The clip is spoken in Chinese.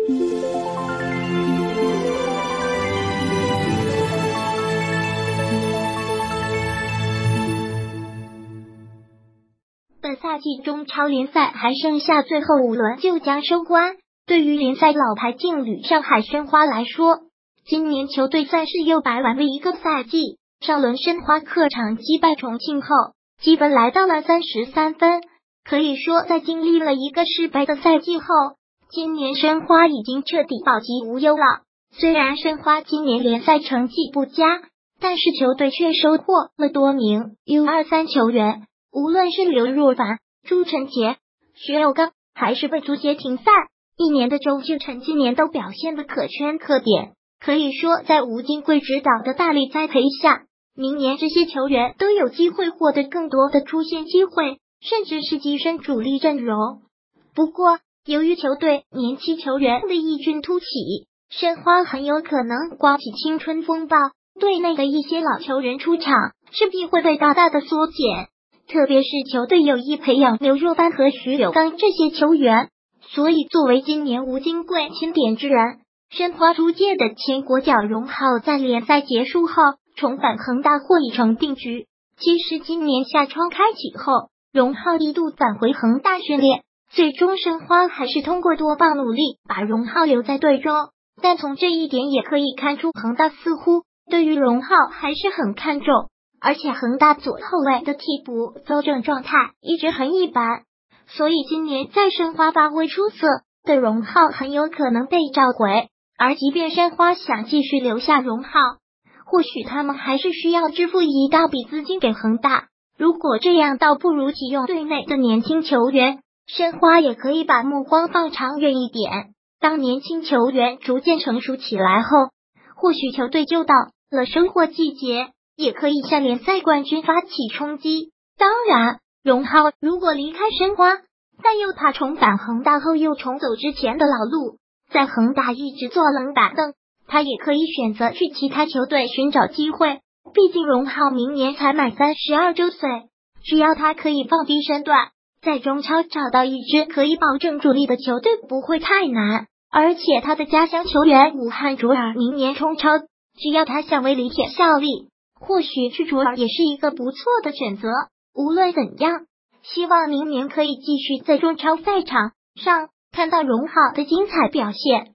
本赛季中超联赛还剩下最后5轮就将收官，对于联赛老牌劲旅上海申花来说，今年球队算是又白玩了一个赛季。上轮申花客场击败重庆后，积分来到了33分，可以说在经历了一个失败的赛季后，今年申花已经彻底保级无忧了。虽然申花今年联赛成绩不佳，但是球队却收获了多名 U23 球员，无论是刘若凡、朱晨杰、徐有刚，还是魏足协停赛1年的周俊辰，今年都表现得可圈可点。可以说，在吴金贵指导的大力栽培下，明年这些球员都有机会获得更多的出线机会，甚至是跻身主力阵容。不过，由于球队年轻球员的异军突起，申花很有可能刮起青春风暴，队内的一些老球员出场势必会被大大的缩减。特别是球队有意培养刘若帆和徐有刚这些球员，所以作为今年吴金贵钦点之人，申花租借的前国脚荣浩在联赛结束后重返恒大或已成定局。其实今年夏窗开启后，荣浩一度返回恒大训练，最终申花还是通过多方努力把荣浩留在队中。但从这一点也可以看出，恒大似乎对于荣浩还是很看重，而且恒大左后卫的替补邹正状态一直很一般，所以今年在申花发挥出色的荣浩很有可能被召回。而即便申花想继续留下荣浩，或许他们还是需要支付一大笔资金给恒大。如果这样，倒不如启用队内的年轻球员，申花也可以把目光放长远一点。当年轻球员逐渐成熟起来后，或许球队就到了收获季节，也可以向联赛冠军发起冲击。当然，荣浩如果离开申花，但又怕重返恒大后又重走之前的老路，在恒大一直坐冷板凳，他也可以选择去其他球队寻找机会。毕竟荣浩明年才满32周岁，只要他可以放低身段，在中超找到一支可以保证主力的球队不会太难。而且他的家乡球员武汉卓尔明年冲超，只要他想为李铁效力，或许去卓尔也是一个不错的选择。无论怎样，希望明年可以继续在中超赛场上看到荣浩的精彩表现。